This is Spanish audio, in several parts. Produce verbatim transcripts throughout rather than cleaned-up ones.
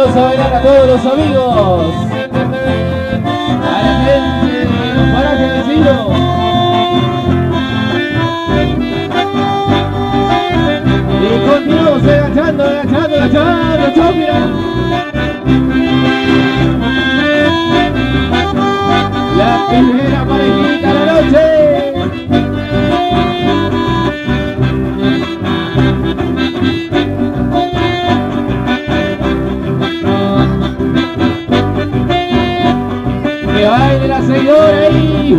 Vamos a bailar a todos los amigos. A la gente, para que vecino. Y continuamos agachando, agachando, agachando, chau, mira. La primera parejita de la noche. Que baile la señora y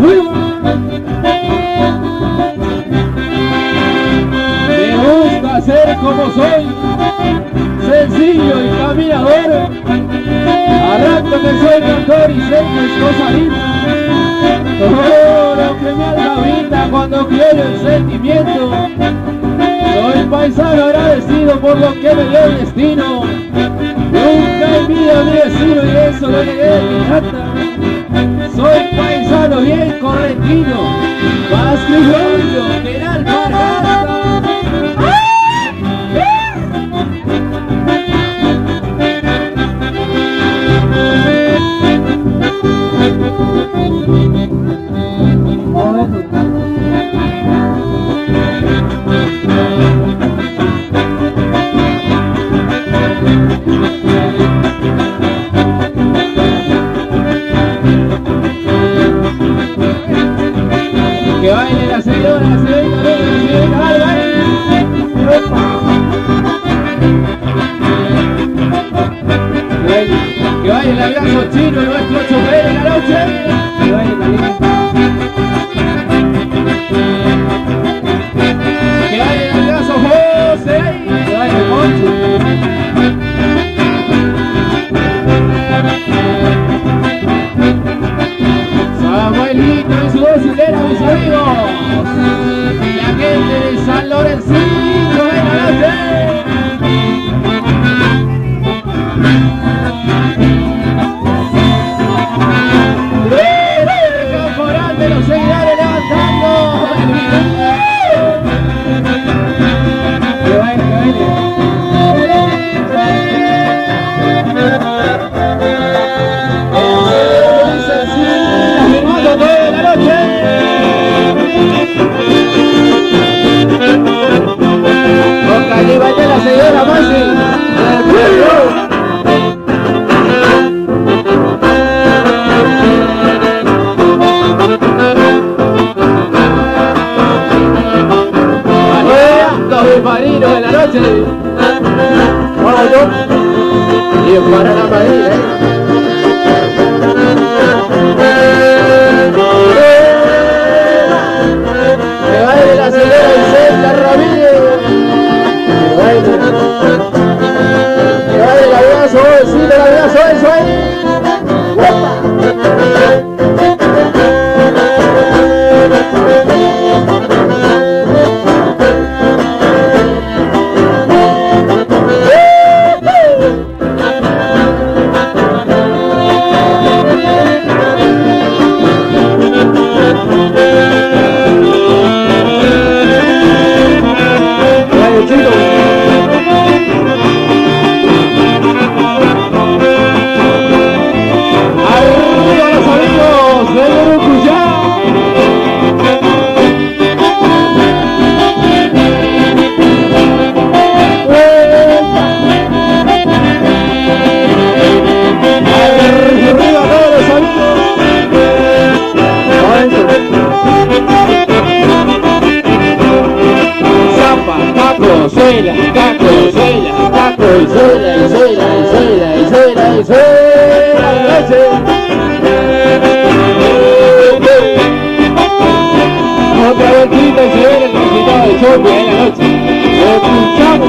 me gusta ser como soy, sencillo y caminador. Arranco que soy cantor y sé que es cosa linda. Todo lo que mi alma brinda cuando quiero el sentimiento. Soy paisano agradecido por lo que me dio el destino. Nunca envidio a mi vecino y eso lo llegué de mi jata. Soy paisano bien correntino, más criollo que en alpargata. Que baile la señora, la señorita, la señorita, vale, vale. Que baile el abrazo chino, nuestro chofer en la noche. Que baile también. Que baile el abrazo José. Que baile el Moncho. Samuelito y su dosilera, mis amigos. La gente de San Lorencito en la noche. El caporal de los seguidores levantando el video. Que baile, que baile. Allí vaya la señora Masi del pueblo. Los marinos de la noche. Vamos yo. Y para la Madrid, ¿eh? Que baile la señora Vicenta Ramírez. Que baile el abrazo, sí, el abrazo, eso ahí. Suela, caco, suela, caco, y suela, y suela, y suela, y suela, y suela, y noche. Otra vueltita y se ve el resultado de choque en la noche. Lo escuchamos.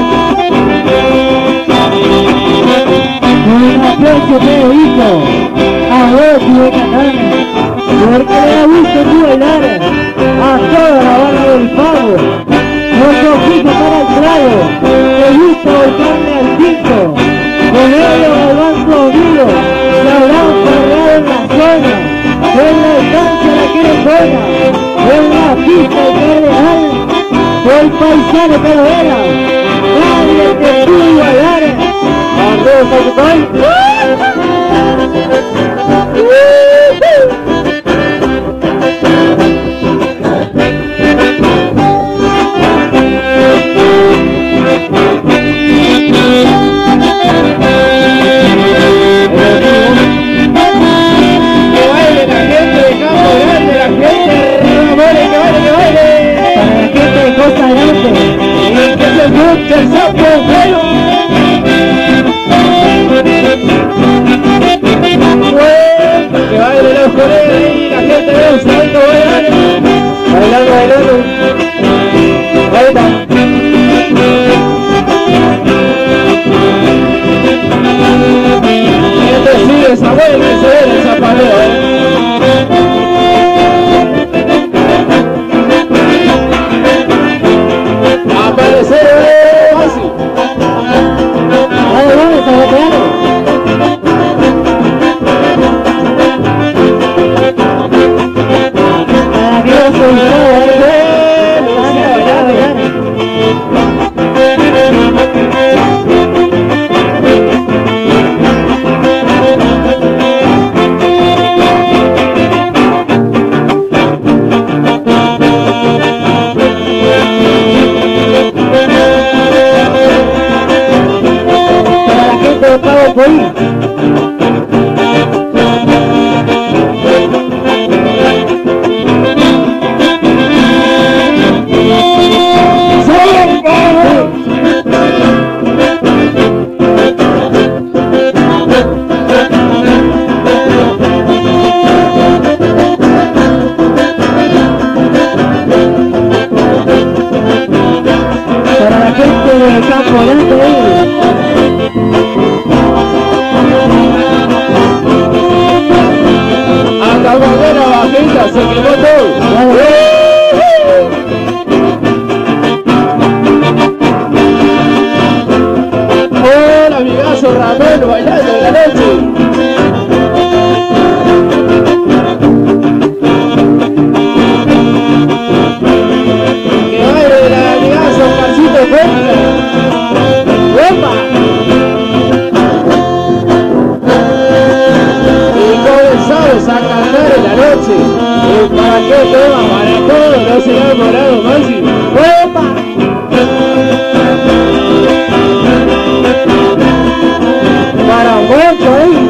Un aplauso, Pedrito. A vos, tío Catán. Porque le da gusto tu bailar a toda la banda del pavo. Los ojitos para el trago, te gusta volcarle al tinto, con ellos al banco unido, se habrán cargado en la zona, en la estancia la quieren buena, en la pista el cardenal, el paisano Calavera, nadie te pudo bailar, Sacucay. El sapo bueno, bueno, que baile los colegas y la gente ve un salto bailando, bailando, bailando, bailando. Gente sigue esa vuelta y se ve el zapateo, ¿eh? Aparecer. Se quemó todo. Hola, amigazo Ramón bailando en la noche. Que baile el amigazo Carcito Cuenca. ¡Opa! Y comenzamos a cantar en la noche. ¿Para qué tema? Para todo, no se ha demorado Máximo. ¡Opa! Para mucho ahí.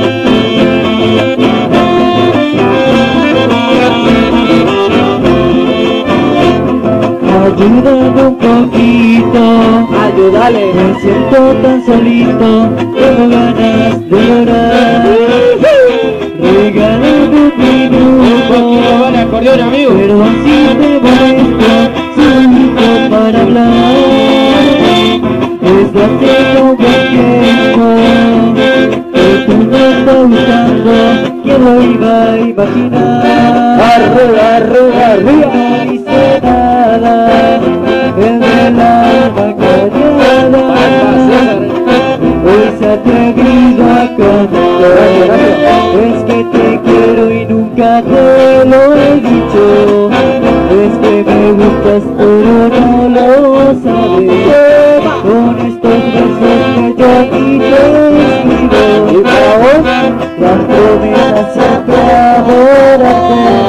Ayúdame un poquito, ayúdale. Me siento tan solito, tengo ganas de llorar. Regálame un minuto, poquito vale acordeón, amigo. pero así me molesta, solito para hablar. Desde hace un buen tiempo que tú me estás gustando, ¿quién lo iba a imaginar? Arriba, arriba, arriba. No hice nada, es del alma callada. Hoy se ha atrevido a cantar. Es que te quiero y nunca te lo he dicho. Es que me gustas pero no lo sabes. Con estos versos que yo a ti te escribo, y para vos las promesas siempre adorarte.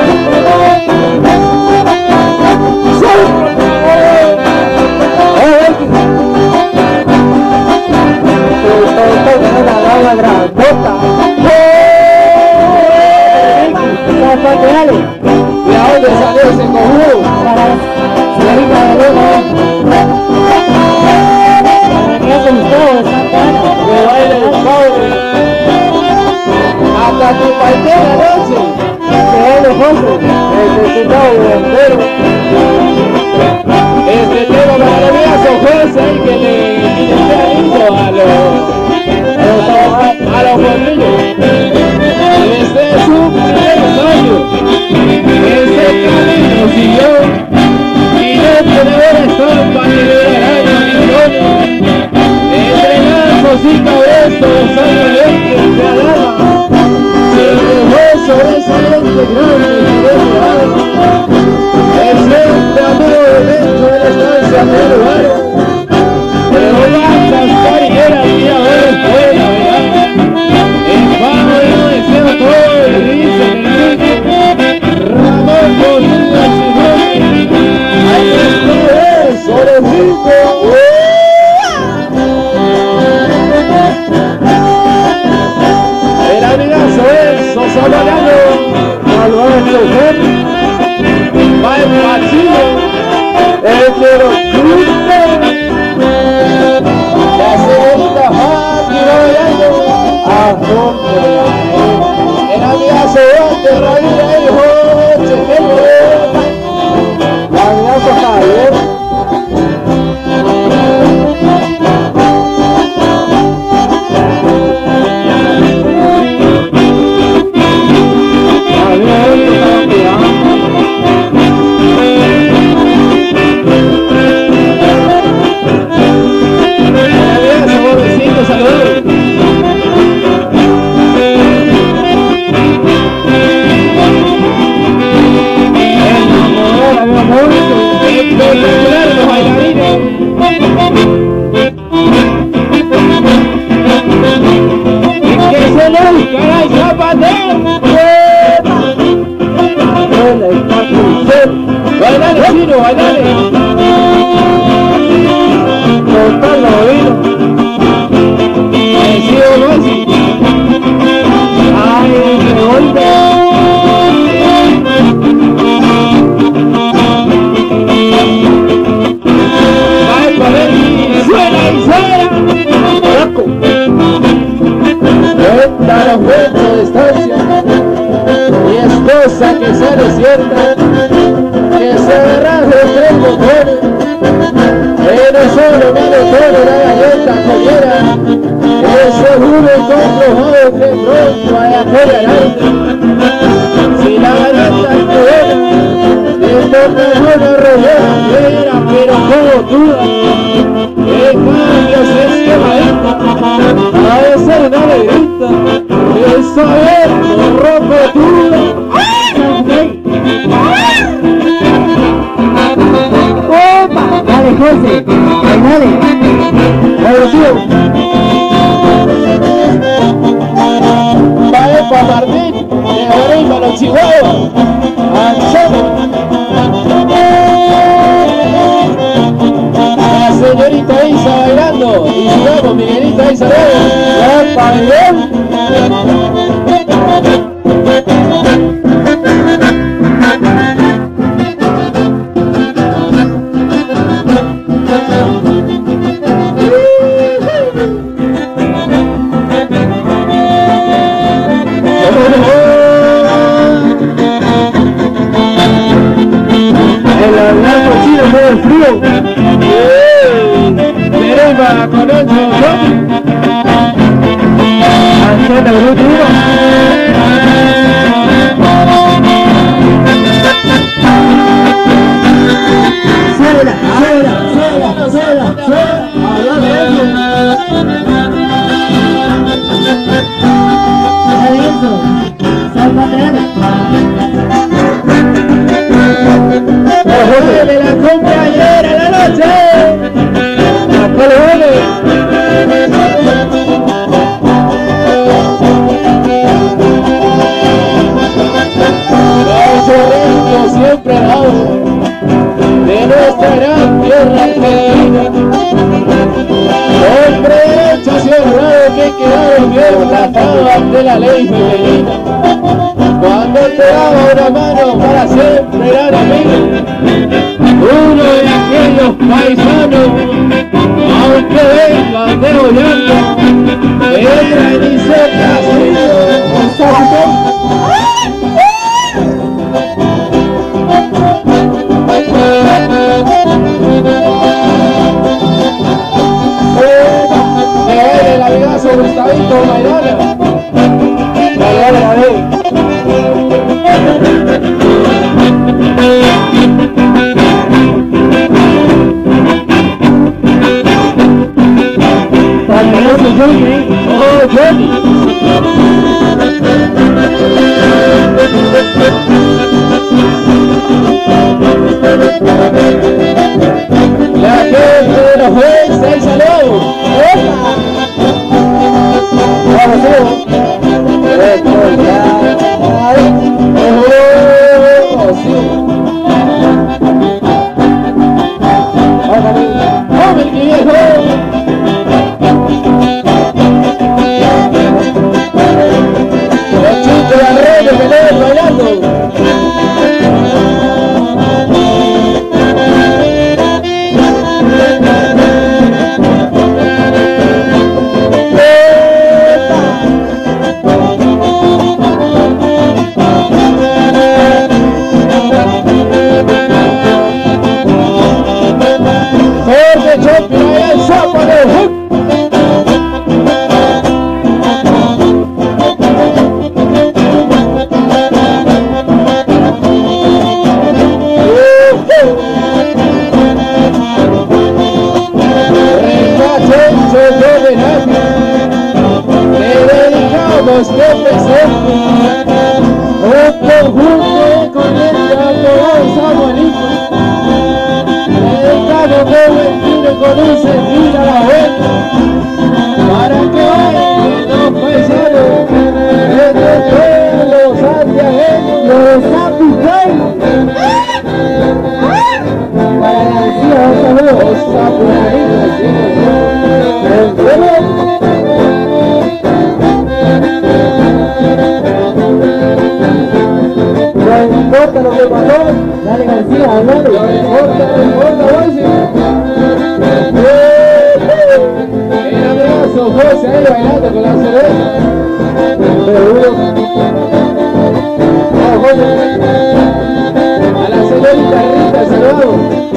La grandota. ¿Y a dónde salió ese conjunto? Para la señorita de Luna. Bailale, chino, bailale. Cortarlo, oído. Sí, Messi. Ay, qué golpe. Ay, para ver, suena y suena. Blanco. Cuenta la fuerte distancia. Y es cosa que sale cierta, que se agarraron tres botones, pero solo maletón la galleta comiera, que seguro comprobado que pronto hay apoyarán. Si la galleta es buena, le toca una rodea, mira, pero como duda, que cambio se esquemadita, ha de ser una alegrita, que saber rojo dura. ¡Opa! Dale, José. Dale. Dale, tío. Va para Martín, de Oreima, los Chihuahua. Anchamo. La señorita Isa bailando. Y sigamos, Miguelita Isa. ¡Va para León! El frío. Merema con ocho, Ancheta, grupo uno. Suela, suela, suela, suela, suela. Hablame eso. Hablame eso. San Patriana. de la compañera la noche. Acá lo vale. Los orenios siempre al lado de nuestra gran tierra argentina. Hombre hecho y honrado que quedaron bien plantadas de la ley femenina. Cuando te daba una mano para siempre eran amigos, uno de aquellos paisanos, aunque vengan de Boyando, entran y se el amigazo Gustavito Maidana. Dale, dale, dale. Johnny, oh Johnny. La gente de los jueces y saludos. Vamos todos. ¡Vamos, mi viejo! Bailando. Jorge Chopi, ahí el sapo de hook. Este presente, un conjunto con el apodado Samuelito, el cabo de Ventino con un sentir a la vuelta, para que bailen los paisanos, desde los santiagueños, los santiagueños. no importa, no importa, José. El amigazo José ahí bailando con la cerveza. Seguro. Ah, José. A la señorita Rita, saludamos.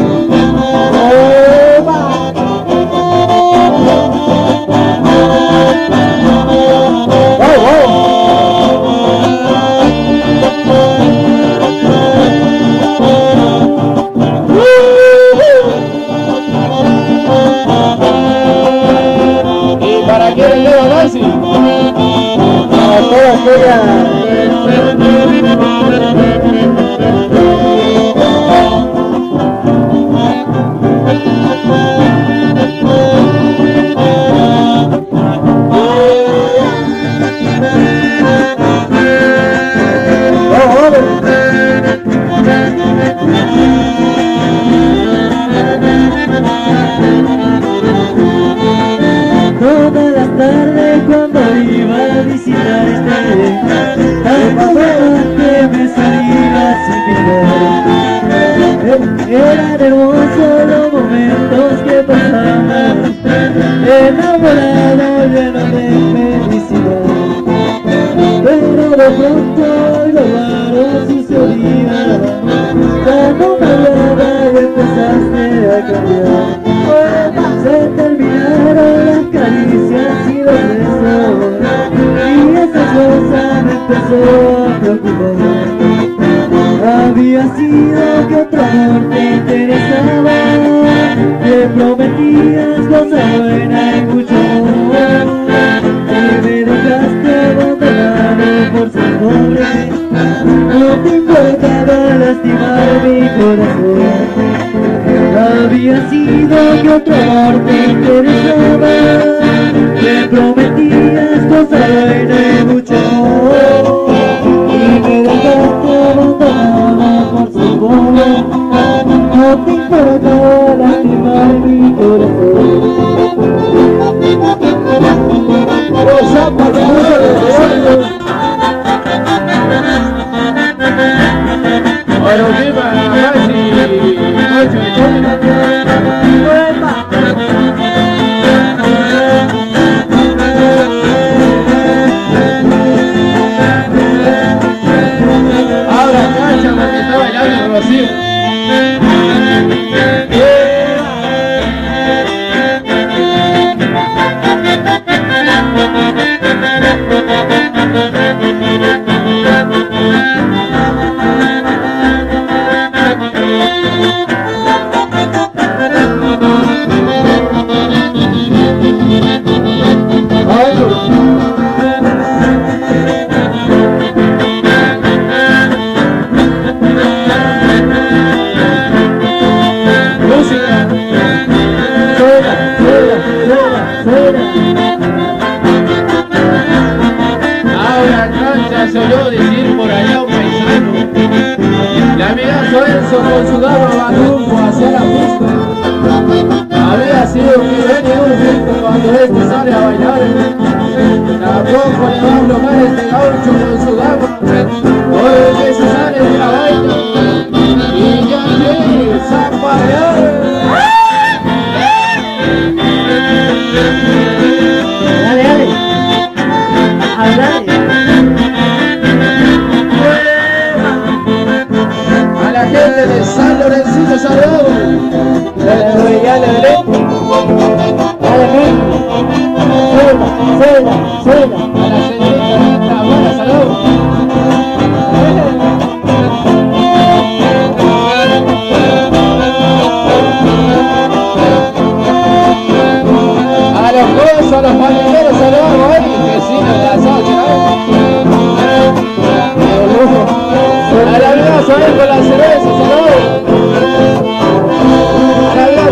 Todas las tardes cuando iba a visitarte, tan que me salía sin mirar. Eran hermosos los momentos que pasamos, enamorado, lleno de felicidad. Pero de pronto lo raro sucedía, cuando me hablaba y empezaste a cambiar. Se terminaron las caricias y los besos, y esa cosa me empezó a preocupar. Había sido que otro amor te interesaba, te prometías cosas buenas y mucho amor, y me dejaste abandonado por ser pobre. No te importaba lastimar mi corazón. Había sido que otro amor te interesaba, te prometías cosas buenas y mucho amor, y me dejaste abandonada por su pobre. No te importaba lastimar mi corazón. Rosa, para el mundo de Dios. Bueno, viva Maxi, Ocho, ahora cancha porque está bailando el Rocío. Se oyó decir por allá un paisano, la amigazo Enzo con su dama va rumbo hacia la pista. Había sido que venía un grito cuando este sale a bailar. Tampoco le va a bloquear este gaucho con su dama. Oye que se sale de la baila y ya empieza a bailar. Dale, dale, hablale. Gente de San Lorencito, saludos. Dale, dale, suena, suena. A la señorita Rita, buena salud. A los juegos, a los pañuelos, saludamos hoy, que sí, nos la socha, a la amiga Soel con la cerveza, saludos. A la amiga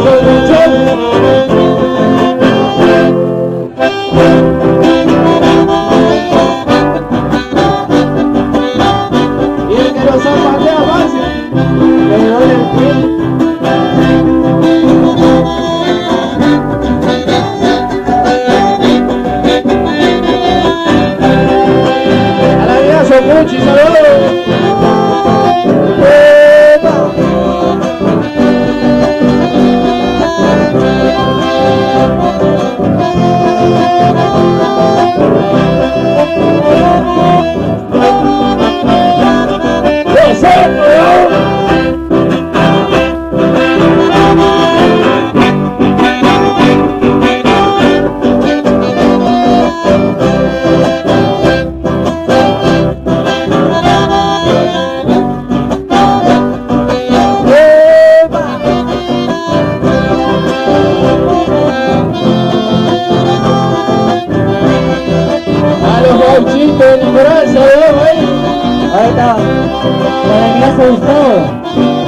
gustado.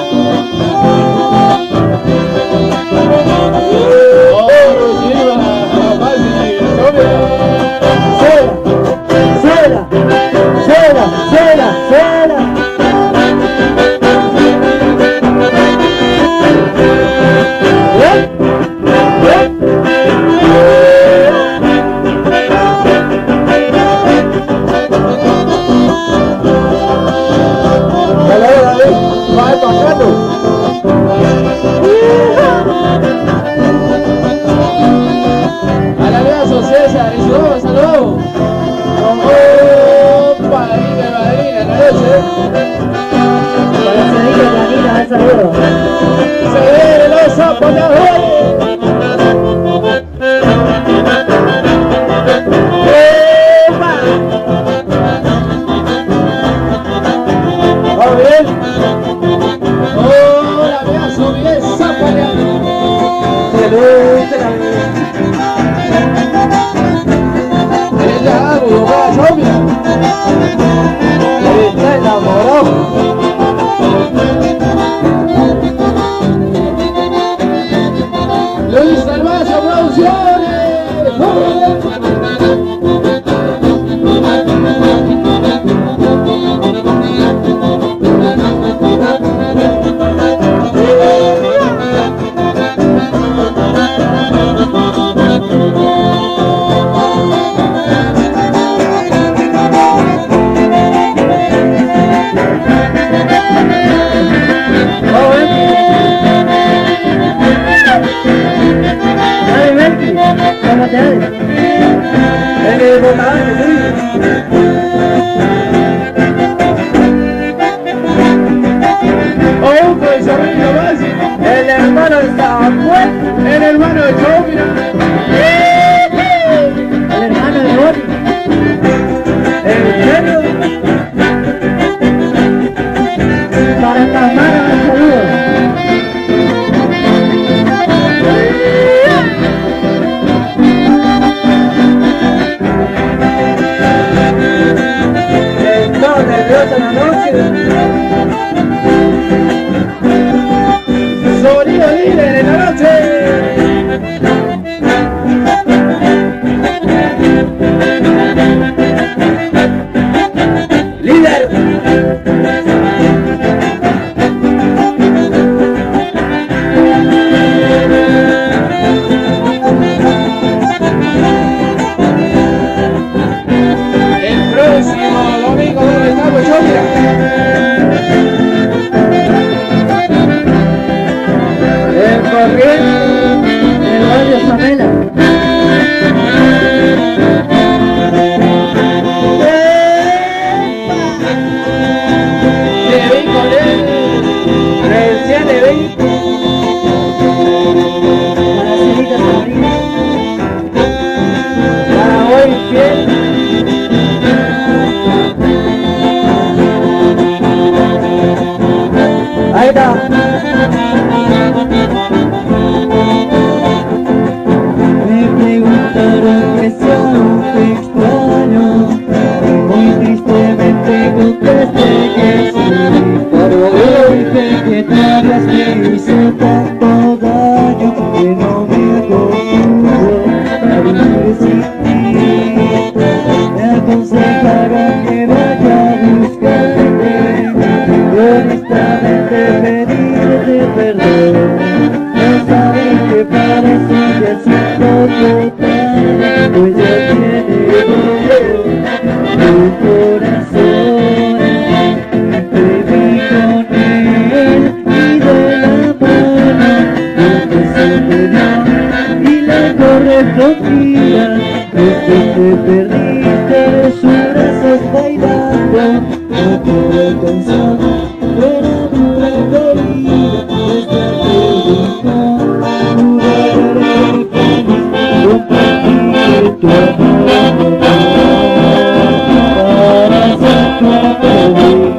Cera, cera, cera, cera. ¿Eh? ¿Eh? Dale, dale, va empacando. Al abrazo César y su nuevo saludo. Oh, padrino y madrina, la noche. Para Cedillo Planita, un saludo. Se vienen los zapateadores. ¿Vamos bien? Oh, la abrazo bien zapateado. Salud, salud. Ella hago, va, novia. Está enamorado. Luis Salvaje Producciones. En el botán, sí. Oh, pues sobrino básico. El hermano de Samuel. El hermano de Joe, mira. El hermano de Boni. El Chelo. Para Tamara, un saludo. Estaba nerviosa en la noche. Sonido líder en la noche. ¡Líder! El próximo domingo, ¿dónde estamos, Cholia? El corriente. El barrio Samela. Te vi con él. Recién le vi. Para Celita Sabrina. Para hoy fiel. Ahí está. Me preguntaron que si aún te extraño. Muy tristemente contesté que sí. Pero dije que te habías me hizo tanto daño que no me acostumbro a vivir sin ti. Me aconsejaron que vaya a buscarte y honestamente pedirte perdón. No saben que parece que siento total, pues ya tiene dolor tu corazón. Te vi con él y de la mano nunca se me dio y la correspondía. Desde que perdiste sus brazos bailando, no pude pensar era dura herida. Desde aquel día pude verme feliz, compartir tu amor para siempre feliz.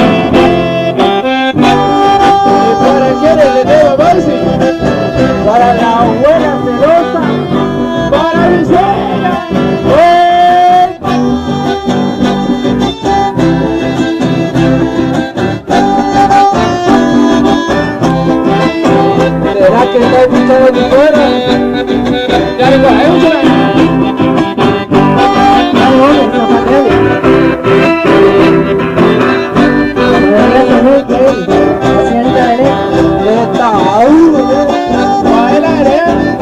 ¿Y para quién es el tema, Marci? Para la abuela celosa. Para mi suegra. ¡Oh! ¿Será que está escuchando mi fuera? Ya le coge, escúchame. Ay, hombre, se apagó. Pero eso no es que él. Haciendo el está uno, Baila, ¿eh?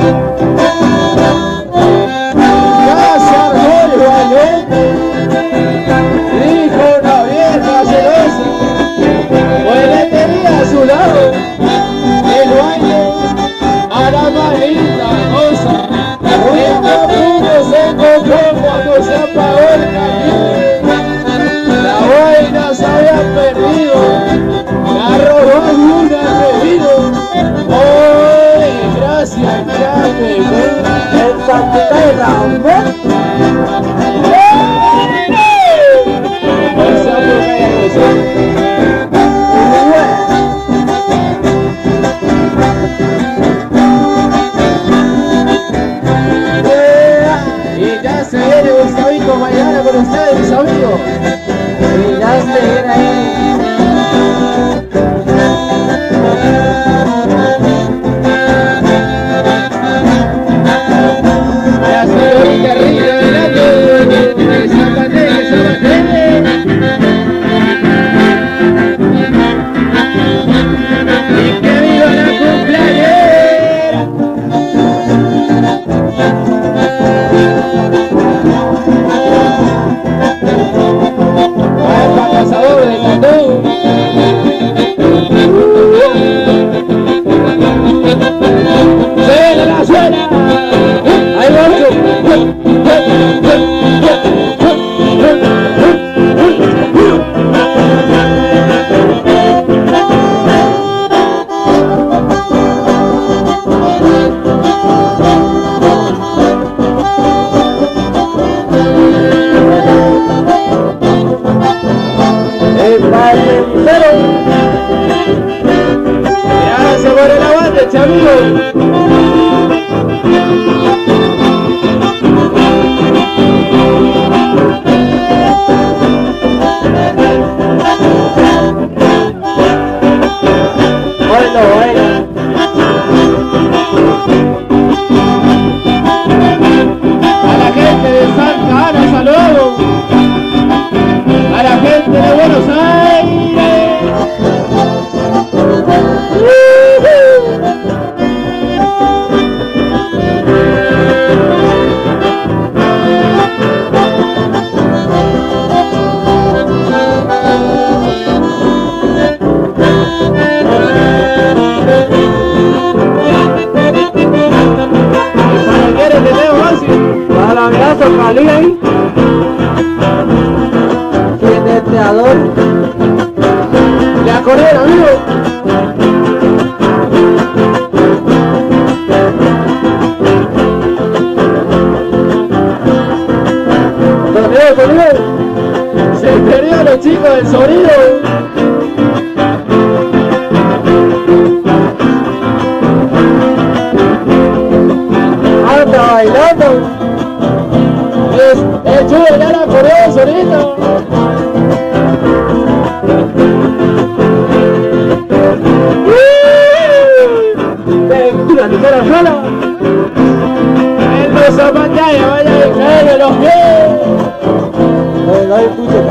Ya se armó el bailongo. Dijo una vieja celosa, pues le tenía a su lado el baile a la manita cosa. Este puto se encontró cuando se apagó el caliente. La vaina se había perdido, la robó una bebido. ¡Oye, gracias, chape! el Santa de Ramón. Esa boca ya lo sé. Y ya se viene Gustavito mañana con ustedes, mis amigos. Y ya se viene ahí. La señorita Rita bailando, el zapatero, el zapatero. Y que viva la cumpleañera. Vaya pa' cazador de cantón. ¡Suena la suena! ¡Ahí va otro! El valentero. Ya se muere la banda, chamigo. Bueno, bueno. A la gente de Santa Ana, saludos. A la gente de Buenos Aires. ¿Para quieres que te fácil? Balangazo Cali ahí. ¿Quién es te adoro? Le acordé, amigo. Sonido, sonido. Se perdió los chicos del sonido. Anda bailando. Es el chulo ya la acordó, sonito. La ligera sola. En los pantalla vaya a caer de los pies. Bueno, ahí escúchame.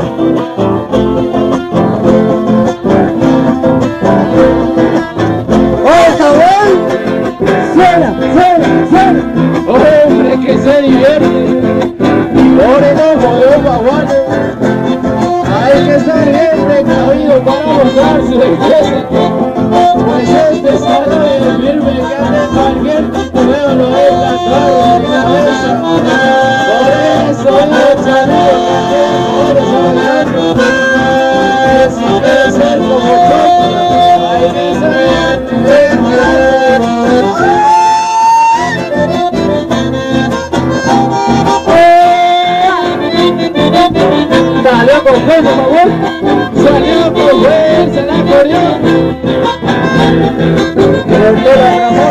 ¡Oh, Samuel! ¡Suena, suena, suena! Hombre que se divierte. Por el ojo de un baguano. Hay que estar bien precavido para mostrar su belleza. Pues este salón firme que anda en cualquier veo lo he cantado en mi cabeza. Por eso yo chaleco que por eso hablando. Si quieres ser como yo, hay que saber Salió con fuerza, por favor. salió con fuerza el acordeón. El toro agarró.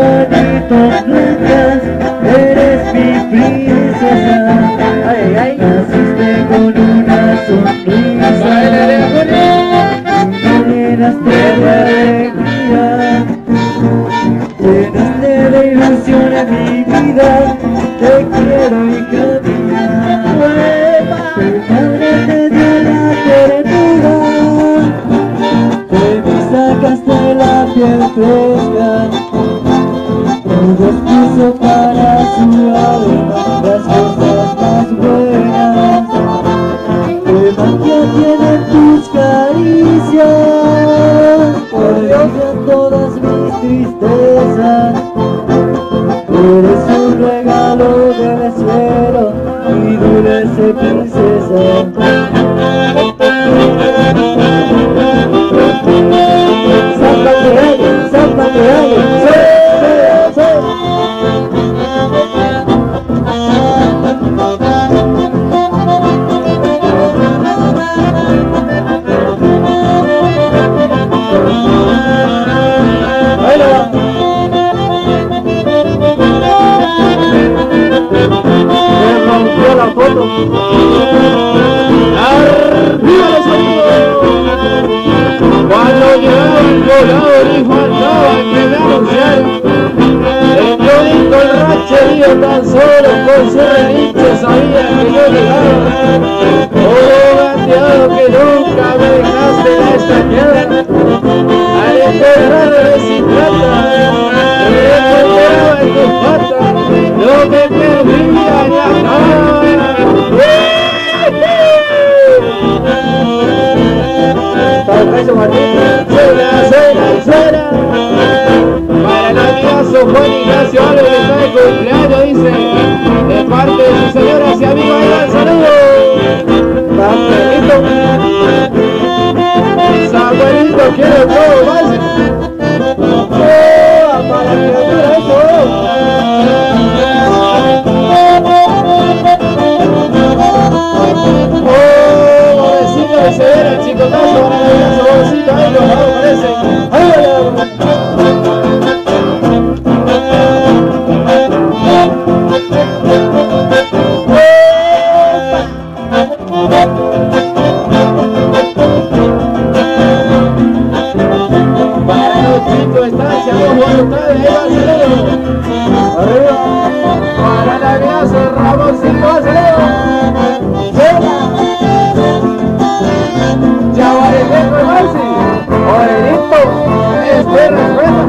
manitos blancas, eres mi princesa. Ay, ay, naciste con una sonrisa, me llenaste de alegría, llenaste de ilusión en mi vida. Te quiero y camina, te dio la ternura, te me sacaste la piel fresca, todo es puso para su alma las cosas más buenas. Qué magia tienen tus caricias, olvidan todas mis tristezas. Eres un regalo del cielo, mi dulce princesa. Samba que hay, samba que hay, sí, sí, sí. Ahí lo va. La foto. ¡Arriba los amigos! Cuando llegaba el volador y faltaba que me anunciara, el todito el rancherío tan solo con su relincho sabía que yo llegaba. Oh, bandeado que nunca me dejaste de esta tierra, al encontrarme sin plata, me encontraba en tus patas, no me perdía en la cama. Suena, suena, suena. Para el amigazo Juan Ignacio Álvarez que está de cumpleaños, dice, de parte de su señora y amigo, ahí va el saludo. Samuelito, Samuelito quiere todo más. Oh, para la criatura eso. Se viene el chicotazo para la su bolsita, ahí los lados parecen. Para los chicos estancia, dos voluntades, ahí va el saludo. Arriba. Para la gracia, Ramoncito, va el saludo. Morenito, este respeto.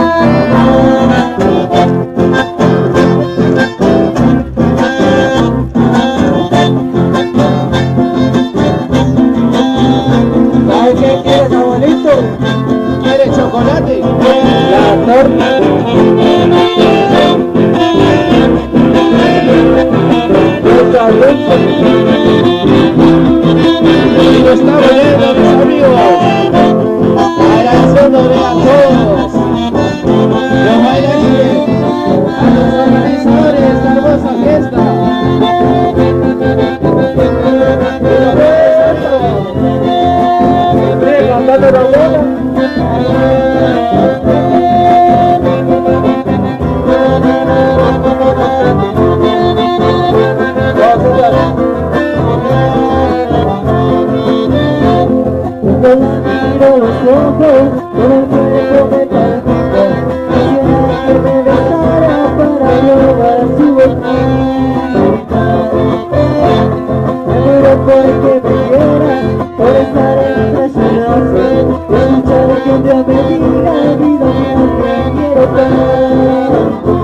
¿Sabes qué quieres, abuelito? ¿Quieres chocolate? La torta. Y lo está volviendo, mis amigos. Agradeciéndole a todos los bailarines, a los organizadores de esta hermosa fiesta. Siempre cantando la bola. Miro los ojos, todo el cuerpo me palpita. Quisiera que me besara para probar su boquita. Me muero porque me quiera, por estar entre sus brazos, y escuchar que un día me diga, vida mía, te quiero tanto.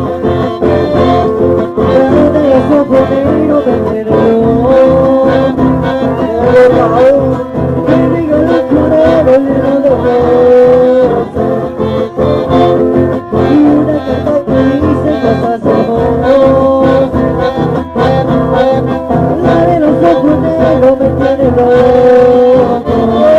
Pero de eso conmigo me enteró. Que diga la flores lleno de rosas y una carta que dice cosas hermosas. La de los ojos negros me tiene loco.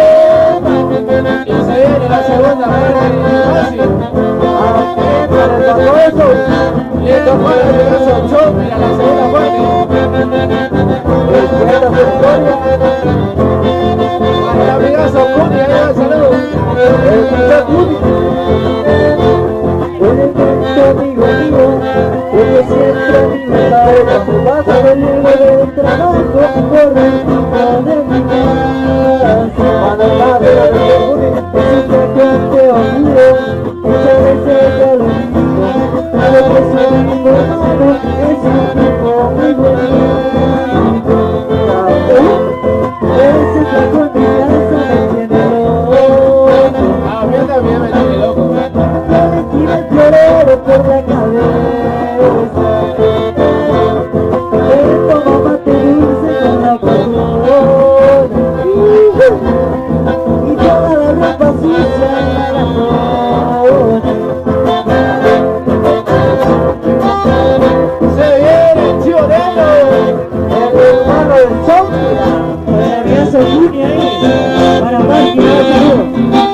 Y se viene la segunda parte fácil. ¿A qué para el paso? Listo para el pedazo show, mira la segunda parte. Recuerda su historia. Para el amigazo Cuni, ahí va el saludo. El primer Cuni. Un invento amigo mío, porque siempre mi vida se pasa de libre del trabajo por encima de mi casa. Cuando la veo de existe que te olvido, muchas veces te lo digo, pero que soy mi hermano, es un tipo muy bonito. Ese flaco en mi casa me tiene loco. A mí también me tiene loco. Me tira el florero por la cabeza. Me toma mate dulce con la corona. Y toda la ropa sucia me la pone. Se viene el chileno, El hermano del Chonquila. Con el Riazo Juni ahí. Para más que nada, saludos.